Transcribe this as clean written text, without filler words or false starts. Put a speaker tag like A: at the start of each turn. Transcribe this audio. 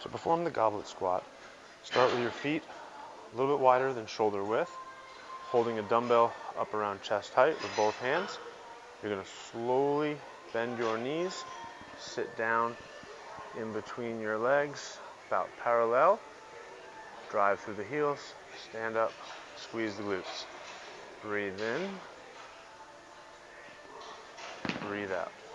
A: To perform the goblet squat, start with your feet a little bit wider than shoulder width, holding a dumbbell up around chest height with both hands. You're going to slowly bend your knees, sit down in between your legs, about parallel, drive through the heels, stand up, squeeze the glutes. Breathe in, breathe out.